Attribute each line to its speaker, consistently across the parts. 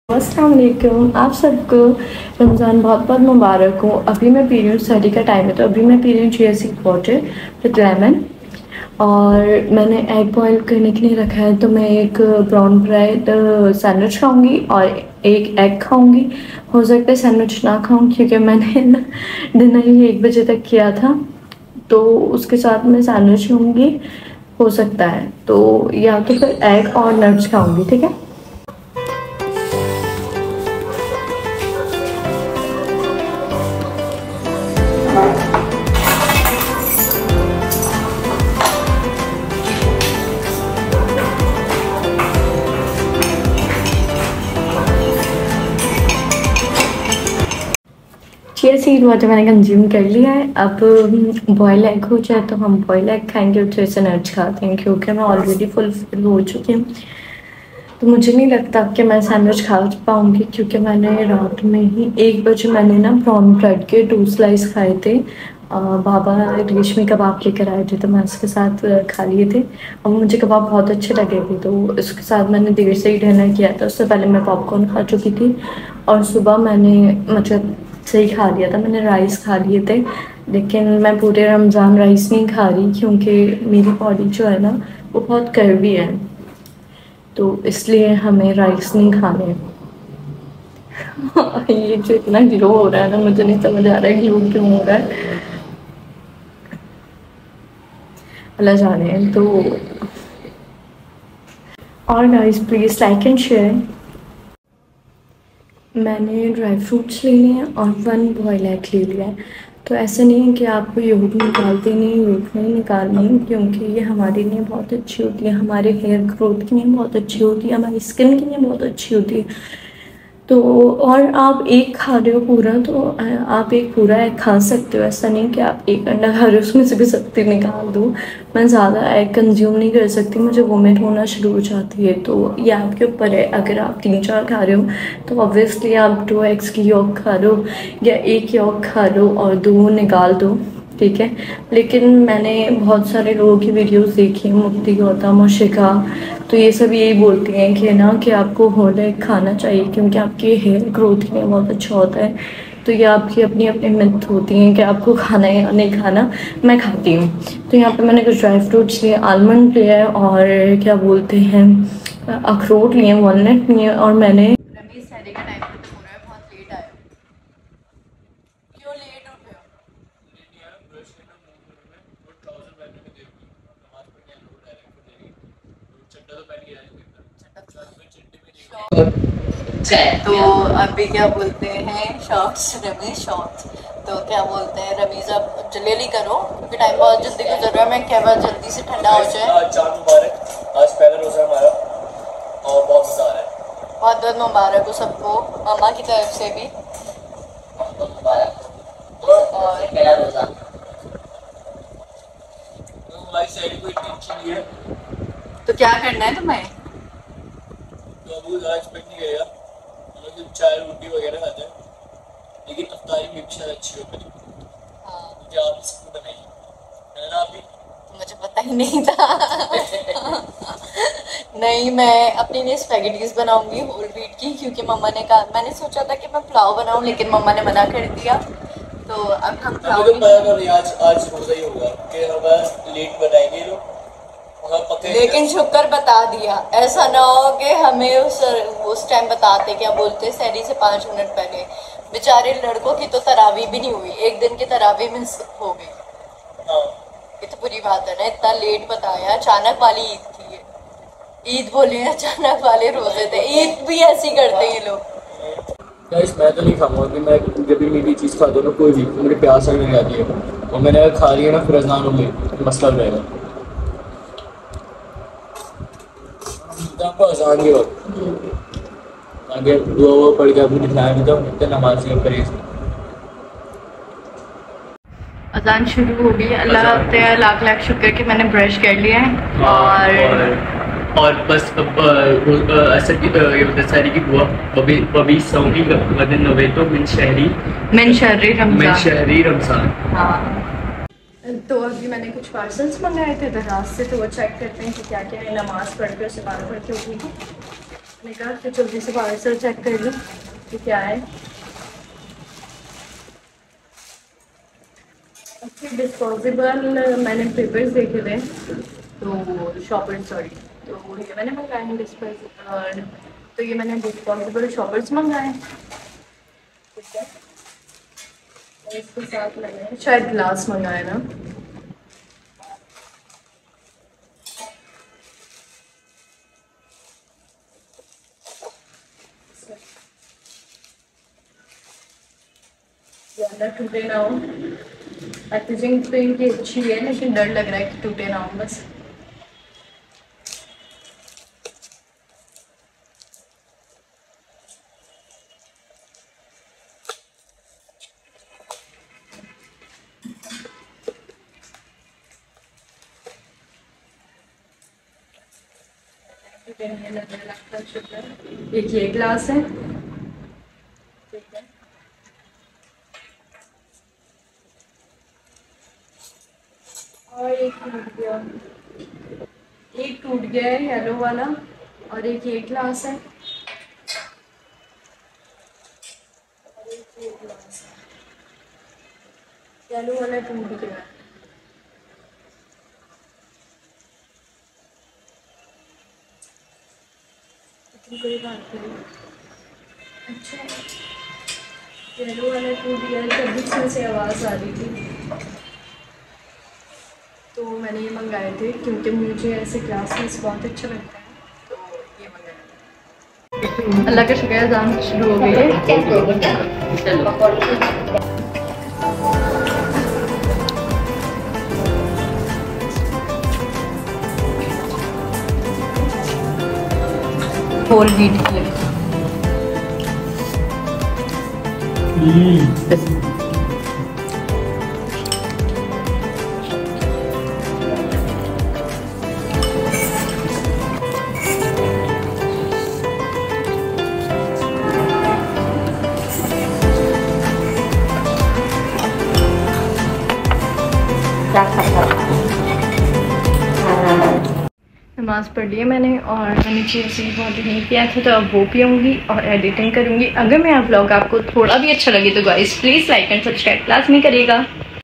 Speaker 1: अस्सलाम वालेकुम आप सबको रमज़ान बहुत बहुत मुबारक हो। अभी मैं पी रही हूँ, सर्दी का टाइम है तो अभी मैं पी रही हूँ chia seed water with lemon. और मैंने एग बॉईल करने के लिए रखा है तो मैं एक ब्राउन ब्रेड सैंडविच खाऊंगी और एक एग खाऊंगी। हो सकता है सैंडविच ना खाऊं क्योंकि मैंने ना डिनर ही 1 बजे तक किया था, तो उसके साथ मैं सैंडविच लूँगी। हो सकता है तो या तो फिर एग और नट्स खाऊंगी, ठीक है। चिया सीड वाटर मैंने कंज्यूम कर लिया है। अब बॉयल एग हो जाए तो हम बॉयल एग खाएंगे और थोड़े से नट्स खाते हैं क्योंकि मैं ऑलरेडी फुलफिल हो चुकी हूँ। तो मुझे नहीं लगता कि मैं सैंडविच खा पाऊँगी क्योंकि मैंने रात में ही 1 बजे मैंने ना ब्राउन ब्रेड के 2 स्लाइस खाए थे। बाबा रेशमी कबाब लेकर आए थे तो मैं उसके साथ खा लिए थे और मुझे कबाब बहुत अच्छे लगे थे, तो इसके साथ मैंने देर से ही डिनर किया था। उससे पहले मैं पॉपकॉर्न खा चुकी थी और सुबह मैंने मतलब से ही खा लिया था, मैंने राइस खा लिए थे। लेकिन मैं पूरे रमज़ान राइस नहीं खा रही क्योंकि मेरी बॉडी जो है ना वो बहुत कर्वी है, तो इसलिए हमें राइस नहीं खाने। ये जो इतना ग्लो हो रहा है ना, मुझे नहीं समझ आ रहा है ग्लो क्यों हो रहा है, अल्लाह जाने। तो और guys please like and share. मैंने ड्राई फ्रूट्स ले लिए हैं और 1 बॉयल एग ले लिया है। तो ऐसा नहीं है कि आपको योग निकालते नहीं, योग नहीं निकालनी, क्योंकि ये हमारे लिए बहुत अच्छी होती है, हमारे हेयर ग्रोथ के लिए बहुत अच्छी होती है, हमारी स्किन के लिए बहुत अच्छी होती है। तो और आप एक खा रहे हो पूरा तो आप एक पूरा एग खा सकते हो, ऐसा नहीं कि आप एक अंडा खा रहे हो उसमें से भी शक्ति निकाल दो। मैं ज़्यादा एग कंज्यूम नहीं कर सकती, मुझे वोमिट होना शुरू हो जाती है। तो ये आपके ऊपर है, अगर आप 3-4 खा रहे हो तो ऑब्वियसली आप 2 एग्स की यॉक खा लो या एक यॉक खा लो और 2 निकाल दो, ठीक है। लेकिन मैंने बहुत सारे लोगों की वीडियोस देखी हैं, मुफ्ती गौतम और शिखा, तो ये सब यही बोलती हैं कि ना कि आपको होल एग खाना चाहिए क्योंकि आपके हेयर ग्रोथ के लिए बहुत अच्छा होता है। तो ये आपकी अपनी अपनी मिथ होती हैं कि आपको खाना है या नहीं खाना। मैं खाती हूँ। तो यहाँ पे मैंने कुछ ड्राई फ्रूट्स लिए, आलमंड लिया है और क्या बोलते हैं अखरोट लिए, वॉलनट लिए और मैंने तो अभी क्या बोलते हैं शॉर्ट्स, रमीज शॉर्ट्स। तो क्या बोलते हैं रमीज, आप जल्दी करो क्योंकि टाइम बहुत जल्दी गुजर रहा है। मैं क्या बात जल्दी से ठंडा हो जाए।
Speaker 2: चांद मुबारक, आज पहला रोज़ा हमारा और बहुत मज़ा आ रहा है।
Speaker 1: बहुत बहुत मुबारक हो सबको, मामा की तरफ से भी
Speaker 2: बहुत मुबारक और पहला रोज़ा। तो हमारी साइड कोई टेंशन नहीं है।
Speaker 1: तो क्या करना है तुम्हें?
Speaker 2: तो अभी ज़्यादा एक्सपेक्ट नहीं करेगा, हम लोग चाय रोटी वगैरह खाते हैं, लेकिन अफ्तारी में भी शायद अच्छी होती है। हाँ, मुझे आप इसको बनाइए, है ना? अभी
Speaker 1: मुझे पता ही नहीं था। नहीं, मैं अपने लिए स्पैगेटीज बनाऊंगी होल व्हीट की क्योंकि मम्मा ने कहा, मैंने सोचा था कि मैं पुलाव बनाऊं लेकिन मम्मा ने मना कर दिया। तो अब हम पुलाव
Speaker 2: तो पता कर रही आज रोज़ा ही होगा कि हमारा लेट बनाएंगे लोग,
Speaker 1: लेकिन शुक्र बता दिया। ऐसा ना हो कि हमें उस टाइम बताते, क्या बोलते सहरी से 5 मिनट पहले। बेचारे लड़कों की तो तरावी भी नहीं हुई, एक दिन की तरावी मिस हो गई।
Speaker 2: हाँ,
Speaker 1: ये तो बुरी बात है ना, इतना लेट बताया। अचानक वाली ईद थी ये, ईद बोले अचानक वाले रोजे थे। ईद भी ऐसी करते हैं ये लोग।
Speaker 2: गाइस मैं तो नहीं खाऊंगा कि मैं जब भी मीठी चीज़ खाता हूँ ना, कोई भी मुझे प्यास लगने जाती है और मैंने अगर खा लिया ना फिर अज़ान हो गई मसला हो जाएगा। आपको अज़ान के वक्त आगे दुआ हुआ पढ़ के आपको दिखाया भी तो इतने नमाज़ी और परहेज़।
Speaker 1: अजान शुरू हो गई। अल्लाह तेरा लाख लाख शुक्र कि मैंने ब्रश कर लिया है
Speaker 2: और बस अब असर की सारी की दुआ बबी सऊदी वदन नवे तो मिन शहरी रमज़ान।
Speaker 1: हाँ, तो अभी मैंने कुछ पार्सल्स मंगाए थे दराज से, तो वो चेक करते हैं कि क्या क्या है। नमाज़ पढ़ के उससे बात पढ़ के उठी थी। मैंने कहा कि जल्दी से पार्सल चेक कर लूँ कि क्या है। डिस्पोजेबल मैंने पेपर्स देखे थे तो शॉपर सॉरी, तो ये मैंने मंगाए हैं डिस्पोजेबल। तो ये मैंने डिस्पोजेबल शॉपर्स मंगाए हैं, ठीक है। और इसके साथ मैंने शायद ग्लास मंगाए ना। ज़्यादा टूटे ना हो। पैकेजिंग तो इनकी अच्छी है लेकिन डर लग रहा है कि टूटे ना हो बस। एक ये ग्लास है, ठीक है। और एक टूट गया है येलो वाला, और एक ये ग्लास है, और एक ये ग्लास है। येलो वाला टूट गया है। कोई बात नहीं। अच्छा, येलो वाला टूट गया है, तभी इसमें से आवाज़ आ रही थी। तो मैंने ये मंगाए थे क्योंकि मुझे ऐसे ग्लासेस बहुत अच्छा लगता है, तो ये मंगाए। अल्लाह का शुक्र, अज़ान शुरू हो गई है। होल व्हीट की नमाज़ पढ़ ली है मैंने, और मैंने चीज़ बहुत नहीं किया था तो अब वो पीऊँगी और एडिटिंग करूँगी। अगर मेरा व्लॉग आपको थोड़ा भी अच्छा लगे तो guys please like and subscribe लाजमी करिएगा।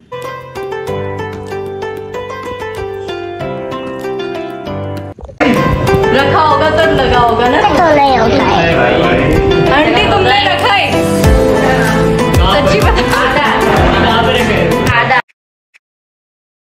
Speaker 1: रखा होगा तो लगा होगा ना, तो नहीं होता है। आंटी तुमने रखा है, सच्ची बता।